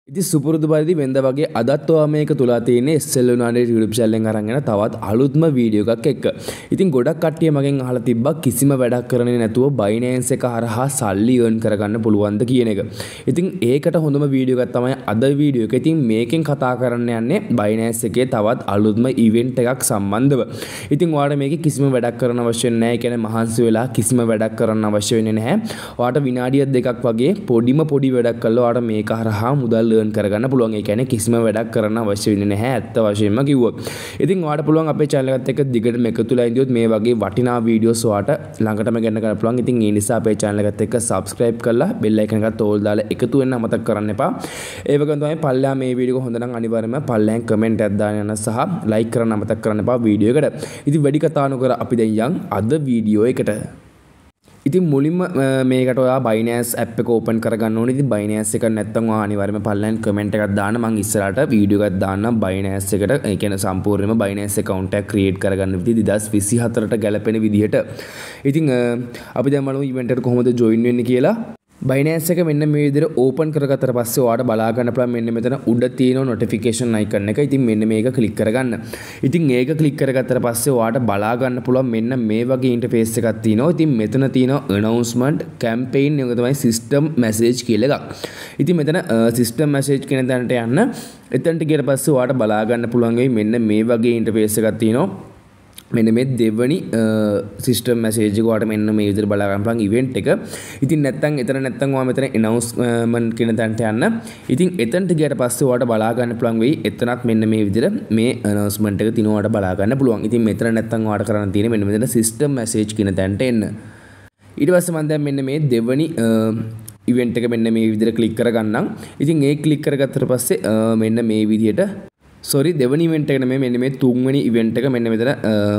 ඉතින් සුපුරුදු පරිදි වෙනද වගේ අදත් ඔයා මේක තුලා තියෙන්නේ SL උනානේ YouTube channel එකෙන් අරන් එන තවත් අලුත්ම වීඩියෝ එකක් එක්ක. ඉතින් ගොඩක් කට්ටිය මගෙන් අහලා තිබ්බා කිසිම වැඩක් කරන්නේ නැතුව Binance එක හරහා සල්ලි earn කරගන්න පුළුවන්ද කියන එක. ඉතින් ඒකට හොඳම වීඩියෝ එකක් තමයි අද වීඩියෝ එක. ඉතින් මේකෙන් කතා කරන්න යන්නේ Binance එකේ තවත් අලුත්ම event එකක් සම්බන්ධව. ඉතින් ඔයාලට මේකේ කිසිම වැඩක් කරන්න අවශ්‍ය නැහැ. ඒ කියන්නේ මහන්සි වෙලා කිසිම වැඩක් කරන්න අවශ්‍ය වෙන්නේ නැහැ. ඔයාලට විනාඩිය දෙකක් වගේ පොඩි වැඩක් කළා ඔයාලට මේක හරහා මුදල් කරගන්න පුළුවන්. ඒ කියන්නේ කිසිම වැඩක් කරන්න අවශ්‍ය වෙන්නේ නැහැ ඇත්ත වශයෙන්ම කිව්වොත්. ඉතින් ඔයාලට පුළුවන් අපේ channel එකත් එක්ක දිගටම එකතුලා ඉඳියොත් මේ වගේ වටිනා වීඩියෝස් ඔයාලට ළඟටම ගන්න පුළුවන්. ඉතින් ඒ නිසා අපේ channel එකත් එක්ක subscribe කරලා bell icon එකත් ඕල් දාලා එකතු වෙන්න අමතක කරන්න එපා. ඒ වගේම තමයි පල්ලා මේ වීඩියෝ එක හොඳ නම් අනිවාර්යයෙන්ම පල්ලෙන් comment එකක් දාන්න යන සහ like කරන්න අමතක කරන්න එපා වීඩියෝ එකට. ඉතින් වැඩි කතා නොකර අපි දැන් යන් අද වීඩියෝ එකට. ඉතින් මුලින්ම මේකට ඔයා Binance app එක open කරගන්න ඕනේ. ඉතින් Binance එක නැත්තම් ඔයා අනිවාර්යයෙන්ම පල්ලෙන් comment එකක් දාන්න. මම ඉස්සරහට වීඩියෝ එකක් දාන්නම් Binance එකට. ඒ කියන්නේ සම්පූර්ණයෙන්ම Binance account එකක් create කරගන්න විදිහ 2024ට ගැලපෙන විදිහට. ඉතින් අපි දැන් බලමු event එකට කොහොමද join වෙන්නේ කියලා. Binance එක මෙන්න මේ විදිහට open කරගත්තට පස්සේ ඔයාලට බලා ගන්න පුළුවන් මෙන්න මෙතන උඩ තියෙන notification icon එක. ඉතින් මෙන්න මේක click කරගන්න. ඉතින් ඒක click කරගත්තට පස්සේ ඔයාලට බලා ගන්න පුළුවන් මෙන්න මේ වගේ interface එකක් තියෙනවා. ඉතින් මෙතන තියෙනවා announcement, campaign එක තමයි system message කියලා එකක්. ඉතින් මෙතන system message කියන තැනට යන්න. එතනට ගියට පස්සේ ඔයාලට බලා ගන්න පුළුවන් වෙයි මෙන්න මේ වගේ interface එකක් තියෙනවා. මෙන්න මේ දෙවනි සිස්ටම් මැසේජ් එක ඔයාලට මෙන්න මේ විදිහට බලා ගන්න පුළුවන් ඉවෙන්ට් එක. ඉතින් නැත්තම් ඔයා මෙතන announcement කියන තැනට යන්න. ඉතින් එතනට ගියට පස්සේ ඔයාලට බලා ගන්න පුළුවන් වෙයි එතනත් මෙන්න මේ විදිහට මේ announcement එක තියෙනවා ඔයාලට බලා ගන්න පුළුවන්. ඉතින් මෙතන නැත්තම් ඔයාලට කරන්න තියෙන්නේ මෙන්න මෙතන සිස්ටම් මැසේජ් කියන තැනට එන්න. ඊට පස්සේ මම දැන් මෙන්න මේ දෙවනි ඉවෙන්ට් එක මෙන්න මේ විදිහට ක්ලික් කරගන්නම්. ඉතින් ඒ ක්ලික් කරගත්තට පස්සේ මෙන්න මේ විදිහට දෙවනි ඉවෙන්ට් එක නෙමෙයි මෙන්න මේ තුන්වෙනි ඉවෙන්ට් එක මෙන්න මෙතන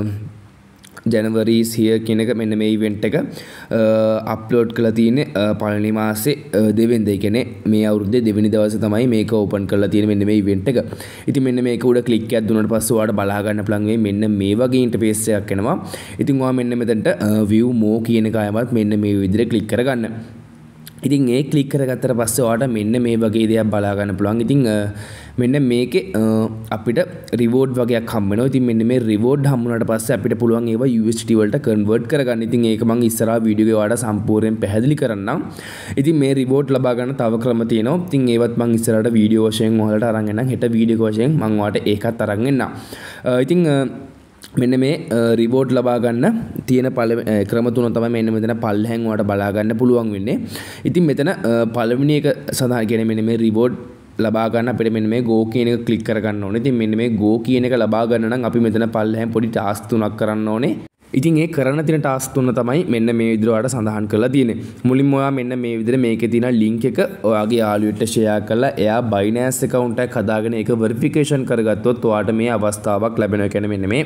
January is here කියන එක මෙන්න මේ ඉවෙන්ට් එක අප්ලෝඩ් කරලා තියෙන්නේ පළවෙනි මාසේ දෙවෙනිදා. ඒ කියන්නේ මේ අවුරුද්දේ දෙවෙනි දවසේ තමයි මේක ඕපන් කරලා තියෙන්නේ මෙන්න මේ ඉවෙන්ට් එක. ඉතින් මෙන්න මේක උඩ ක්ලික් එකක් දුන්නාට පස්සේ ඔයාලට බලා ගන්න පුළුවන් මෙන්න මේ වගේ ඉන්ටර්ෆේස් එකක් එනවා. ඉතින් ඔයා මෙන්න මෙතනට view more කියන එක ආවමත් මෙන්න මේ විදිහට ක්ලික් කරගන්න. ඉතින් ඒ ක්ලික් කරගත්තට පස්සේ ඔයාලට මෙන්න මේ වගේ දෙයක් බලා ගන්න පුළුවන්. ඉතින් මෙන්න මේකේ අපිට රිවෝඩ් වගේක් හම්බ වෙනවා. ඉතින් මෙන්න මේ රිවෝඩ් හම්බුනාට පස්සේ අපිට පුළුවන් ඒවා USDT වලට කන්වර්ට් කරගන්න. ඉතින් ඒක මම ඉස්සරහා වීඩියෝ එකේ ඔයාලට සම්පූර්ණයෙන් පැහැදිලි කරන්නම්. ඉතින් මේ රිවෝඩ් ලබා ගන්න තව ක්‍රම තියෙනවා. ඉතින් ඒවත් මම ඉස්සරහට වීඩියෝ වශයෙන් ඔයාලට අරන් එන්නම්. හෙට වීඩියෝ වශයෙන් මම ඔයාලට ඒකත් අරන් එන්නම්. ඉතින් මෙන්න මේ රිවෝඩ් ලබා ගන්න තියෙන ක්‍රම තුන තමයි මෙන්න මෙතන පල්ලෙහෙන් ඔයාලට බලා ගන්න පුළුවන් වෙන්නේ. ඉතින් මෙතන පළවෙනි එක සඳහන් කියන්නේ මෙන්න මේ රිවෝඩ් ලබා ගන්න අපිට මෙන්න මේ go කියන එක ක්ලික් කරගන්න ඕනේ. ඉතින් මෙන්න මේ go කියන එක ලබා ගන්න නම් අපි මෙතන පල්ලෙහෙන් පොඩි ටාස්ක් තුනක් කරන්න ඕනේ. ඉතින් ඒ කරන්න තියෙන ටාස්ක් තුන තමයි මෙන්න මේ විදිහට ඔයාලට සඳහන් කරලා තියෙන්නේ. මුලින්ම ඔයා මෙන්න මේ විදිහට මේකේ තියෙන link එක ඔයාගේ යාළුවෙක්ට share කරලා එයා Binance account එකක් හදාගෙන ඒක verification කරගත්තොත් ඔයාලට මේ අවස්ථාවක් ලැබෙනවා. ඒ කියන්නේ මෙන්න මේ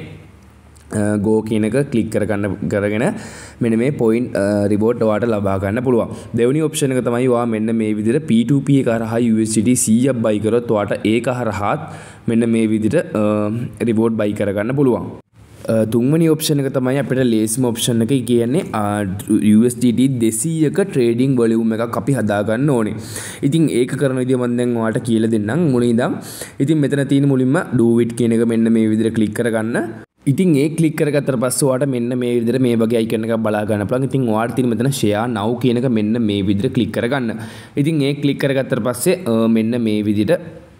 go කියන එක ක්ලික් කරගෙන මෙන්න මේ point reward ඔයාලට ලබා ගන්න පුළුවන්. දෙවෙනි ඔප්ෂන් එක තමයි ඔයා මෙන්න මේ විදිහට P2P එක හරහා USDT 100ක් buy කරොත් ඔයාලට ඒක හරහාත් මෙන්න මේ විදිහට reward buy කරගන්න පුළුවන්. තුන්වෙනි ඔප්ෂන් එක තමයි අපිට ලේසිම ඔප්ෂන් එක. කියන්නේ USDT 200ක ට්‍රේඩින් වොලියුම් එකක් අපි හදා ගන්න ඕනේ. ඉතින් ඒක කරන විදිය මම දැන් ඔයාලට කියලා දෙන්නම් මුලින් ඉඳන්. ඉතින් මෙතන තියෙන මුලින්ම do it කියන එක මෙන්න මේ විදිහට ක්ලික් කරගන්න. ඉතින් ඒ ක්ලික් කරගත්තට පස්සේ ඔයාලට මෙන්න මේ විදිහට මේ වගේ අයිකන් එකක් බලා ගන්න පුළුවන්. ඉතින් ඔයාලට තියෙන මෙතන share now කියන එක මෙන්න මේ විදිහට ක්ලික් කරගන්න. ඉතින් ඒ ක්ලික් කරගත්තට පස්සේ මෙන්න මේ විදිහට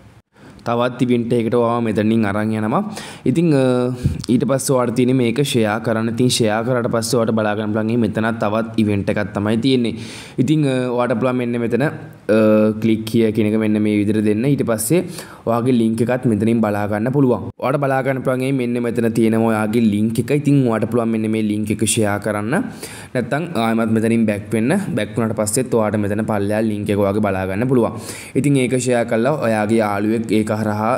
තවත් ඉවෙන්ට් එකකට ඔයාව මෙතනින් අරන් යනවා. ඉතින් ඊට පස්සේ ඔයාලට තියෙන්නේ මේක share කරන්න. ඉතින් share කරාට පස්සේ ඔයාලට බලා ගන්න පුළුවන් මෙතන තවත් ඉවෙන්ට් එකක් තමයි තියෙන්නේ. ඉතින් ඔයාලට පුළුවන් මෙන්න මෙතන ක්ලික් here කියන එක මෙන්න මේ විදිහට දෙන්න. ඊට පස්සේ ඔයාගේ link එකත් මෙතනින් බලා ගන්න පුළුවන්. ඔයාලට බලා ගන්න පුළුවන් මෙන්න මෙතන තියෙනවා ඔයාගේ link එක. ඉතින් ඔයාලට පුළුවන් මෙන්න මේ link එක share කරන්න. නැත්නම් ආයෙමත් මෙතනින් back වෙන්න. back වුණාට පස්සෙත් ඔයාලට මෙතන පල්ලෙහා link එක ඔයාගේ බලා ගන්න පුළුවන්. ඉතින් ඒක share කළා ඔයාගේ යාළුවෙක් ඒක හරහා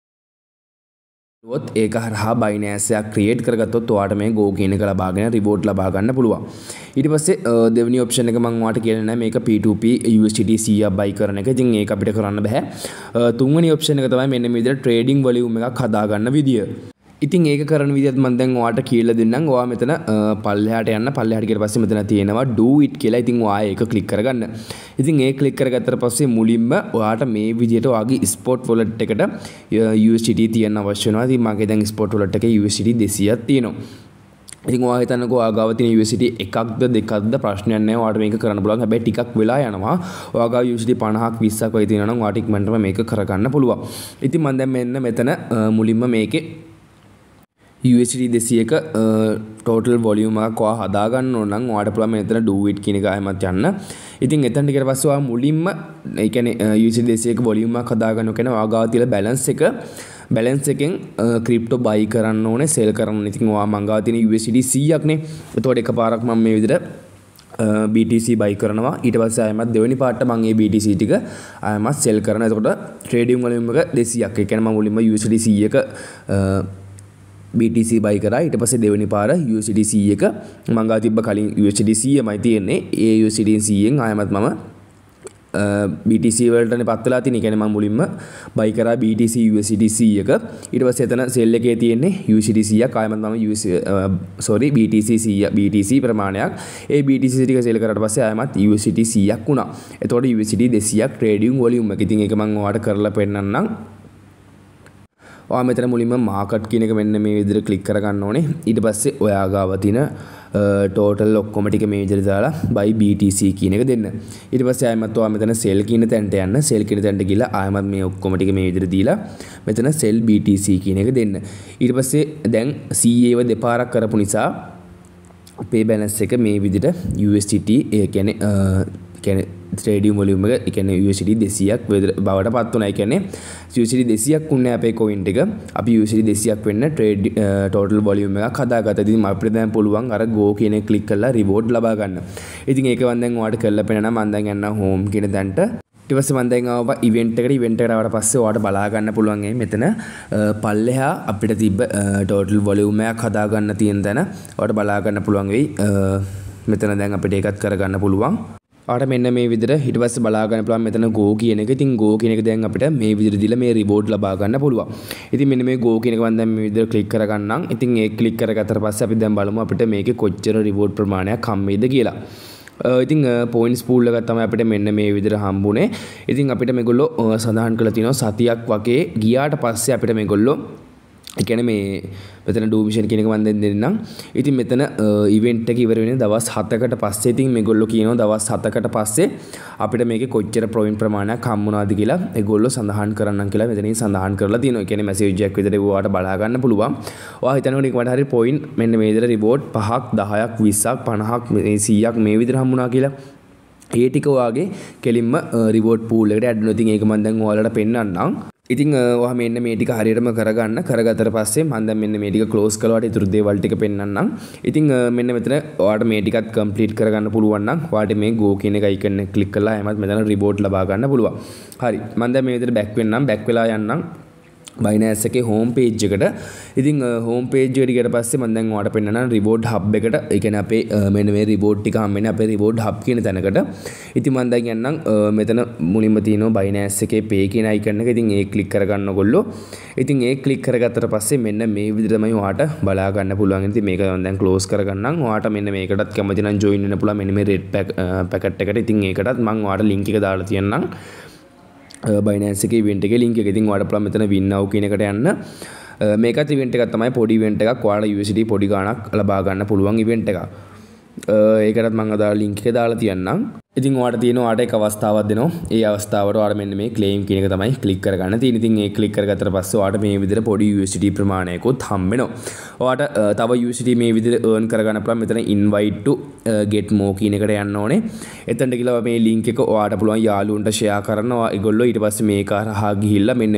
ඒක හරහා Binance එකක් ක්‍රියේට් කරගත්තොත් ඔයාලට මේ go කියන එක ලබාගෙන රිවෝඩ් ලබා ගන්න පුළුවන්. ඊට පස්සේ දෙවෙනි ඔප්ෂන් එක මම ඔයාලට කියලා නැහැ මේක P2P USDT 100ක් buy කරන එක. ඉතින් ඒක අපිට කරන්න බෑ. තුන්වෙනි ඔප්ෂන් එක තමයි මෙන්න මේ විදිහට ට්‍රේඩින් වොලියුම් එකක් හදා ගන්න විදිය. ඉතින් ඒක කරන විදිහත් මම දැන් ඔයාලට කියලා දෙන්නම්. ඔයා මෙතන පල්ලෙහාට යන්න. පල්ලෙහාට ගියට පස්සේ මෙතන තියෙනවා do it කියලා. ඉතින් ඔයා ඒක ක්ලික් කරගන්න. ඉතින් ඒක ක්ලික් කරගත්තට පස්සේ මුලින්ම ඔයාට මේ විදිහට ඔයාගේ spot wallet එකට USDT තියන්න අවශ්‍ය වෙනවා. ඉතින් මගේ දැන් spot wallet එකේ USDT 200ක් තියෙනවා. ඉතින් ඔයා හිතන්නකෝ ඔයා ගාව තියෙන USDT එකක්ද දෙකක්ද ප්‍රශ්නයක් නැහැ. ඔයාට මේක කරන්න පුළුවන්. හැබැයි ටිකක් වෙලා යනවා. ඔයා ගාව USDT 50ක් 20ක් වගේ තියෙනවා නම් ඔයාට ඉක්මනටම මේක කරගන්න පුළුවන්. ඉතින් මම දැන් මෙන්න මෙතන මුලින්ම මේකේ USDT 200ක total volume එකක් ඔයා හදා ගන්න ඕන නම් ඔයාට පුළුවන් මෙතන do it කියන එක ආයෙමත් යන්න. ඉතින් එතනට ගියට පස්සේ ඔයා මුලින්ම ඒ කියන්නේ USDT 200ක volume එකක් හදා ගන්න කියන ඔයා ගාව තියෙන balance එකෙන් crypto buy කරන්න ඕනේ sell කරන්න. ඉතින් ඔයා මං ගාව තියෙන USDT 100ක් නේ. එතකොට එකපාරක් මම මේ විදිහට BTC buy කරනවා. ඊට පස්සේ ආයෙමත් දෙවෙනි පාර්ට්ට මම මේ BTC ටික ආයෙමත් sell කරනවා. එතකොට trading volume එක 200ක්. ඒ කියන්නේ මම මුලින්ම USDT 100ක BTC buy කරා. ඊට පස්සේ දෙවෙනි පාර USDT 100ක මම ගාව තිබ්බ කලින් USDT 100මයි තියෙන්නේ. ඒ USDT 100න් ආයෙමත් මම BTC වලටනේ පත් වෙලා තියෙන්නේ. කියන්නේ මම මුලින්ම buy කරා BTC USDT 100ක. ඊට පස්සේ එතන sell එකේ තියෙන්නේ USDT 100ක්. ආයෙමත් මම BTC 100 BTC ප්‍රමාණයක්. ඒ BTC ටික sell කරාට පස්සේ ආයෙමත් USDT 100ක් වුණා. එතකොට USDT 200ක් trading volume එක. ඉතින් ඒක මම ඔයාලට කරලා පෙන්නන්නම්. ඔයා මෙතන මුලින්ම මාකට් කියන එක මෙන්න මේ විදිහට ක්ලික් කරගන්න ඕනේ. ඊට පස්සේ ඔයා ගාව තියෙන total ඔක්කොම ටික මේ විදිහට දාලා buy BTC කියන එක දෙන්න. ඊට පස්සේ ආයෙමත් ඔයා මෙතන sell කියන තැනට යන්න. sell කියන තැනට ගිහලා ආයෙමත් මේ ඔක්කොම ටික මේ විදිහට දීලා මෙතන sell BTC කියන එක දෙන්න. ඊට පස්සේ දැන් CA ව දෙපාරක් කරපු නිසා අපේ balance එක මේ විදිහට USDT ඒ කියන්නේ trading volume එක කියන්නේ USDT 200ක් බවට පත් වුණා. ඒ කියන්නේ USDT 200ක් උන්නේ අපේ coin එක. අපි USDT 200ක් වෙන්න trade total volume එකක් හදාගත්තා. ඉතින් අපිට දැන් පුළුවන් අර go කියන එක click කරලා reward ලබා ගන්න. ඉතින් ඒක මම දැන් ඔයාලට කරලා පෙන්නනවා. මම දැන් යනවා home කියන තැනට. ඊට පස්සේ මම දැන් ආවා event එකට ආවට පස්සේ ඔයාලට බලා ගන්න පුළුවන් මෙතන පල්ලෙහා අපිට තිබ්බ total volume එකක් හදා ගන්න තියෙන තැන ඔයාලට බලා ගන්න පුළුවන් වෙයි. මෙතන දැන් අපිට ඒකත් කරගන්න පුළුවන්. ආට මෙන්න මේ විදිහට ඊට පස්සේ බලා ගන්න පුළුවන් මෙතන go කියන එක. ඉතින් go කියන එක දැන් අපිට මේ විදිහට දීලා මේ reward ලබා ගන්න පුළුවන්. ඉතින් මෙන්න මේ go කියන එක මම දැන් මේ විදිහට click කරගන්නම්. ඉතින් ඒක click කරගත්තට පස්සේ අපි දැන් බලමු අපිට මේකේ කොච්චර reward ප්‍රමාණයක් හම් වෙයිද කියලා. ඉතින් points pool එකක් තමයි අපිට මෙන්න මේ විදිහට හම්බුනේ. ඉතින් අපිට මේගොල්ලෝ සඳහන් කරලා තියෙනවා සතියක් වගේ ගියාට පස්සේ අපිට මේගොල්ලෝ ඒ කියන්නේ මේ මෙතන do mission කියන එක මම දැන් දෙන්නම්. ඉතින් මෙතන event එක ඉවර වෙන්නේ දවස් 7කට පස්සේ. ඉතින් මේගොල්ලෝ කියනවා දවස් 7කට පස්සේ අපිට මේකේ කොච්චර point ප්‍රමාණයක් හම් වුණාද කියලා ඒගොල්ලෝ සඳහන් කරන්නම් කියලා මෙතනින් සඳහන් කරලා තියෙනවා. ඒ කියන්නේ message එකක් විතර ඔයාලට බලා ගන්න පුළුවන්. ඔයා හිතනකොට ඒකට හරිය point මෙන්න මේ විදිහට reward 5ක් 10ක් 20ක් 50ක් 100ක් මේ විදිහට හම් වුණා කියලා. ඒ ටික ඔයාගේ කෙලින්ම reward pool එකට add වෙනවා. ඉතින් ඒක මම දැන් ඔයාලට පෙන්නන්නම්. ඉතින් ඔයා මෙන්න මේ ටික හරියටම කරගත්තට පස්සේ මම දැන් මෙන්න මේ ටික ක්ලෝස් කළාට ඊටු දේවල් ටික පෙන්නන්නම්. ඉතින් මෙන්න මෙතන ඔයාට මේ ටිකත් කම්ප්ලීට් කරගන්න පුළුවන් නම් ඔයාට මේ go කියන එක icon එක ක්ලික් කරලා එහමත් මෙතන reward ලබා ගන්න පුළුවන්. හරි. මම දැන් මේ විදිහට back වෙන්නම්. back වෙලා යන්නම් Binance එකේ home page එකට. ඉතින් home page එකට ගියට පස්සේ මම දැන් ඔයාලට පෙන්නනවා reward hub එකට. ඒ කියන්නේ අපේ මෙන්න මේ reward ටික හම්බෙන්නේ අපේ reward hub කියන තැනකට. ඉතින් මම දැන් යන්නම් මෙතන මුලින්ම තියෙනවා Binance එකේ pay කියන icon එක. ඉතින් ඒක click කරගන්න ඔයගොල්ලෝ. ඉතින් ඒක click කරගත්තට පස්සේ මෙන්න මේ විදිහට තමයි ඔයාලට බලා ගන්න පුළුවන්. ඉතින් මේක මම දැන් close කරගන්නම්. ඔයාලට මෙන්න මේකටත් කැමති නම් join වෙන්න පුළුවන්. මෙන්න මේ red packet එකට. ඉතින් ඒකටත් මම ඔයාලට link එක දාලා තියන්නම්. Binance එකේ event එකේ link එක. ඉතින් ඔයාලට පුළුවන් මෙතන win now කියන එකට යන්න. මේකත් event එකක් තමයි පොඩි event එකක්. ඔයාලට USD පොඩි ගාණක් ලබා ගන්න පුළුවන් event එකක්. ඒකටත් මම අදාළ link එක දාලා තියන්නම්. ඉතින් ඔයාලට තියෙනවා ඔයාලට එක අවස්ථාවක් දෙනවා. ඒ අවස්ථාවට ඔයාලට මෙන්න මේ claim කියන එක තමයි click කරගන්න තියෙන්නේ. ඉතින් ඒක click කරගත්තට පස්සේ ඔයාලට මේ විදිහට පොඩි USD ප්‍රමාණයකොත් හම්බ වෙනවා. ඔයාලට තව USD මේ විදිහට earn කරගන්න පුළුවන්. මෙතන invite to get more කියන එකට යන්න ඕනේ. එතනට ගිහලා මේ link එක ඔයාලට පුළුවන් යාළුවන්ට share කරනවා. ඒගොල්ලෝ ඊට පස්සේ මේක හරහා ගිහිල්ලා මෙන්න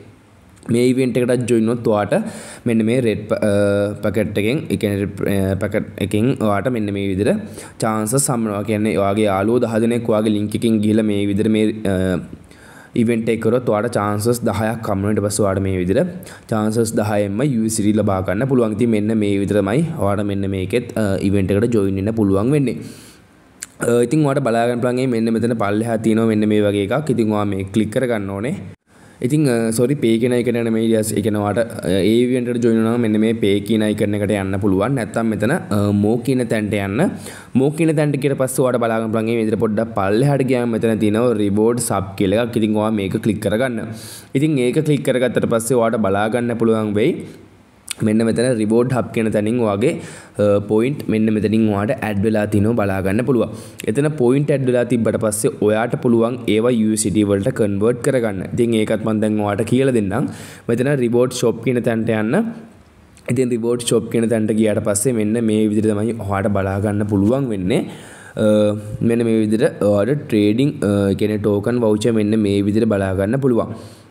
මේ event එකට join වුණොත් ඔයාට මෙන්න මේ red packet එකෙන් ඒ කියන්නේ packet එකෙන් ඔයාට මෙන්න මේ විදිහට chances හම්බෙනවා. කියන්නේ ඔයාගේ යාළුවෝ 10 දෙනෙක් ඔයාගේ link එකෙන් ගිහලා මේ විදිහට මේ event එක කරොත් ඔයාට chances 10ක් හම්බ වෙනවා. ඊට පස්සේ ඔයාට මේ විදිහට chances 10ෙන්ම USD ලබා ගන්න පුළුවන්. ඉතින් මෙන්න මේ විදිහටමයි ඔයාට මෙන්න මේකෙත් event එකට join වෙන්න පුළුවන් වෙන්නේ. ඉතින් ඔයාට බලා ගන්න පුළුවන් මෙන්න මෙතන පල්ලෙහා තියෙනවා මෙන්න මේ වගේ එකක්. ඉතින් ඔයා මේක click කරගන්න ඕනේ. ඉතින් සොරි පේ කියන එකට යන මේ ඊඩියස් ඒ කියන්නේ ඔයාට ඒ ඉවෙන්ට් එකට ජොයින් වෙනවා මෙන්න මේ පේ කියන අයිකන් එකට යන්න පුළුවන්. නැත්නම් මෙතන මෝ කියන තැනට යන්න. මෝ කියන තැනට ගියට පස්සේ ඔයාට බලා ගන්න පුළුවන් මේ විදිහට පොඩ්ඩක් පල්ලෙහාට ගියාම මෙතන තියෙනවා රිවෝඩ් සබ් කියලා එකක්. ඉතින් ඔයා මේක ක්ලික් කරගන්න. ඉතින් ඒක ක්ලික් කරගත්තට පස්සේ ඔයාට බලා ගන්න පුළුවන් වෙයි මෙන්න මෙතන රිවෝඩ් හබ් කියන තැනින් ඔයාගේ පොයින්ට් මෙන්න මෙතනින් ඔයාට ඇඩ් වෙලා තිනවා බලා ගන්න පුළුවන්. එතන පොයින්ට් ඇඩ් වෙලා තිබ්බට පස්සේ ඔයාට පුළුවන් ඒවා USDT වලට කන්වර්ට් කරගන්න. ඉතින් ඒකත් මම දැන් ඔයාට කියලා දෙන්නම්. මෙතන රිවෝඩ් ෂොප් කියන තැනට යන්න. ඉතින් රිවෝඩ් ෂොප් කියන තැනට ගියාට පස්සේ මෙන්න මේ විදිහට තමයි ඔයාට බලා ගන්න පුළුවන් වෙන්නේ. මෙන්න මේ විදිහට ඔයාට ට්‍රේඩින් කියන්නේ ටෝකන් වවුචර් මෙන්න මේ විදිහට බලා ගන්න පුළුවන්.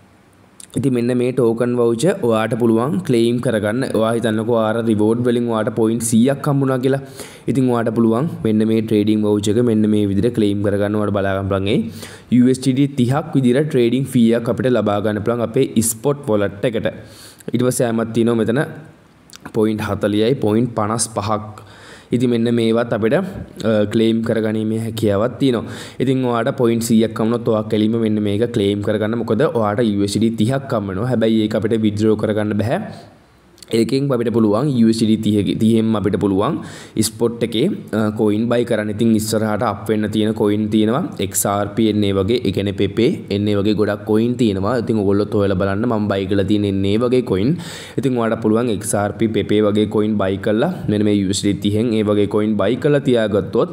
ඉතින් මෙන්න මේ ටෝකන් වවුචර් ඔයාට පුළුවන් ක්ලේම් කරගන්න. ඔයා හිතන්නකෝ ආර රිවෝඩ් වලින් ඔයාට පොයින්ට් 100ක් හම්බුණා කියලා. ඉතින් ඔයාට පුළුවන් මෙන්න මේ ට්‍රේඩින් වවුචර් එක මෙන්න මේ විදිහට ක්ලේම් කරගන්න. ඔයාට බලා ගන්න පුළුවන් ඒ USDT 30ක් විදිහට ට්‍රේඩින් ෆී එකක් අපිට ලබා ගන්න පුළුවන් අපේ ස්පොට් වොලට් එකට. ඊට පස්සේ ආමත් තියෙනවා මෙතන පොයින්ට් 40යි පොයින්ට් 55ක්. ඉතින් මෙන්න මේවත් අපිට ක්ලේම් කරගැනීමේ හැකියාවක් තියෙනවා. ඉතින් ඔයාට පොයින්ට් 100ක් වුණොත් ඔයා කෙලින්ම මෙන්න මේක ක්ලේම් කරගන්න. මොකද ඔයාට USDT 30ක් හම්බ වෙනවා. හැබැයි ඒක අපිට විත්ඩ්‍රෝ කරගන්න බෑ. ඒකෙන් අපිට පුළුවන් USDT 30න් අපිට පුළුවන් ස්පොට් එකේ කොයින් බයි කරන්න. ඉතින් ඉස්සරහට අප් වෙන්න තියෙන කොයින් තියෙනවා XRP එන්නේ වගේ, ඒ කියන්නේ පෙපේ එන්නේ වගේ ගොඩක් කොයින් තියෙනවා. ඉතින් ඔයගොල්ලොත් හොයලා බලන්න මම බයි කරලා තියෙන එන්නේ වගේ කොයින්. ඉතින් ඔයාලට පුළුවන් XRP පෙපේ වගේ කොයින් බයි කරලා මෙන්න මේ USDT 30න් ඒ වගේ කොයින් බයි කරලා තියාගත්තොත්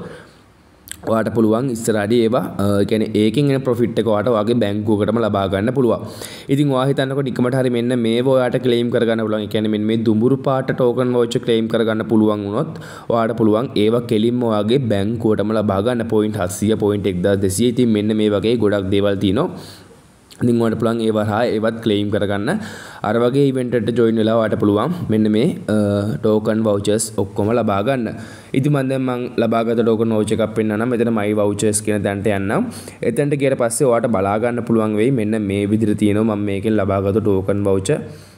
ඔයාට පුළුවන් ඉස්සරහදී ඒවා කියන්නේ ඒකෙන් එන ප්‍රොෆිට් එක ඔයාට ඔයාගේ බැංකුවකටම ලබා ගන්න පුළුවන්. ඉතින් ඔයා හිතන්නකො නිකමට හරි මෙන්න මේව ඔයාට ක්ලේම් කරගන්න පුළුවන්. ඒ කියන්නේ මෙන්න මේ දුඹුරු පාට ටෝකන් වවුචර් ක්ලේම් කරගන්න පුළුවන් වුණොත් ඔයාට පුළුවන් ඒවා කෙලින්ම ඔයාගේ බැංකුවටම ලබා ගන්න පොයින්ට් 700 පොයින්ට් 1200. ඉතින් මෙන්න මේ වගේ ගොඩක් දේවල් තියෙනවා. ඉතින් ඔයාලට පුළුවන් ඒව හරහා ඒවත් ක්ලේම් කරගන්න. අර වගේ ඉවෙන්ට් එකට ජොයින් වෙලා ඔයාලට පුළුවන් මෙන්න මේ ටෝකන් වවුචර්ස් ඔක්කොම ලබා ගන්න. ඉතින් මම ලබාගත ටෝකන් වවුචර් එකක් පෙන්නනවා. මෙතන my vouchers කියන තැනට යන්න. එතනට ගියට පස්සේ ඔයාලට බලා ගන්න පුළුවන් වෙයි මෙන්න මේ විදිහට තියෙනවා මම මේකෙන් ලබාගත ටෝකන් වවුචර්.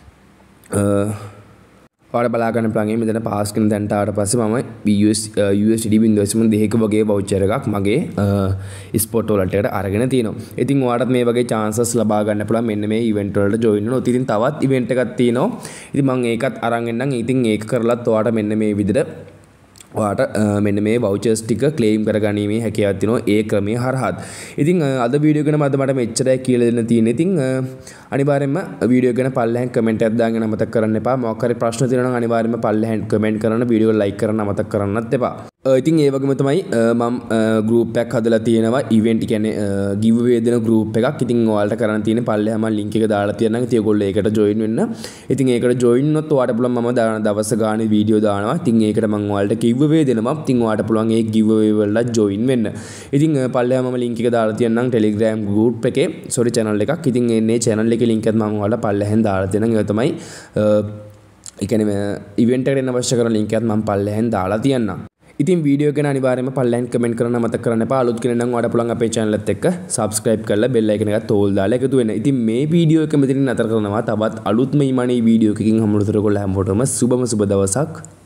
ඔයාලා බලා ගන්න පුළුවන් මෙතන පාස් කරන තැනට ආවට පස්සේ මම USD 0.2ක වගේ වවුචර් එකක් මගේ ස්පොට් වලට අරගෙන තියෙනවා. ඉතින් ඔයාලට මේ වගේ chances ලබා ගන්න පුළුවන් මෙන්න මේ ඉවෙන්ට් වලට ජොයින් වෙනවා. ඉතින් තවත් ඉවෙන්ට් එකක් තියෙනවා. ඉතින් මම ඒකත් අරන් එන්නම්. ඉතින් ඒක කරලත් ඔයාලට මෙන්න මේ විදිහට ඔයාට මෙන්න මේ වවුචර්ස් ටික ක්ලේම් කරගැනීමේ හැකියාවක් තියෙනවා ඒ ක්‍රමයේ හරහාත්. ඉතින් අද වීඩියෝ ගැන මට මෙච්චරයි කියලා දෙන්න තියෙන්නේ. ඉතින් අනිවාර්යයෙන්ම වීඩියෝ ගැන පල්ලෙහාන් කමෙන්ට් එකක් දාගෙන අමතක කරන්න එපා. මොකක් හරි ප්‍රශ්න තියෙනවා නම් අනිවාර්යයෙන්ම පල්ලෙහාන් කමෙන්ට් කරන්න, වීඩියෝ එක ලයික් කරන්න අමතක කරන්නත් එපා. ඉතින් ඒ වගේම තමයි මම ගෲප් එකක් හදලා තියෙනවා ඉවෙන්ට් කියන්නේ ගිව් අවේ දෙන ගෲප් එකක්. ඉතින් ඔයාලට කරන්න තියෙන්නේ පල්ලෙහා මම ලින්ක් එක දාලා තියෙනවා. ඉතින් ඔයගොල්ලෝ ඒකට ජොයින් වෙන්න. ඉතින් ඒකට ජොයින් වුණොත් ඔයාලට පුළුවන් මම දවස් ගානේ වීඩියෝ දානවා. ඉතින් ඒකට මම ඔයාලට ගිව් අවේ දෙනවා. ඉතින් ඔයාලට පුළුවන් ඒ ගිව් අවේ වලට ජොයින් වෙන්න. ඉතින් පල්ලෙහා මම ලින්ක් එක දාලා තියෙනවා Telegram group එකේ channel එකක්. ඉතින් මේ channel එකේ link එක මම ඔයාලට පල්ලෙහෙන් දාලා තියෙනවා. ඒක තමයි ඒ කියන්නේ ඉවෙන්ට් එකට එන්න අවශ්‍ය කරන link එකත් මම පල්ලෙහෙන් දාලා තියෙනවා. ඉතින් වීඩියෝ ගැන අනිවාර්යයෙන්ම පල්ලෙහෙන් කමෙන්ට් කරන්න මතක කරන්න එපා. අලුත් කෙනෙක් නම් ඔයාලට පුළුවන් අපේ channel එකත් එක්ක subscribe කරලා bell icon එකත් ඕල් දාලා එකතු වෙන්න. ඉතින් මේ වීඩියෝ එක මෙතනින් නතර කරනවා. තවත් අලුත්ම ඊමණී වීඩියෝ එකකින් හමුදුතර කොල්ල හැමෝටම සුබම සුබ දවසක්.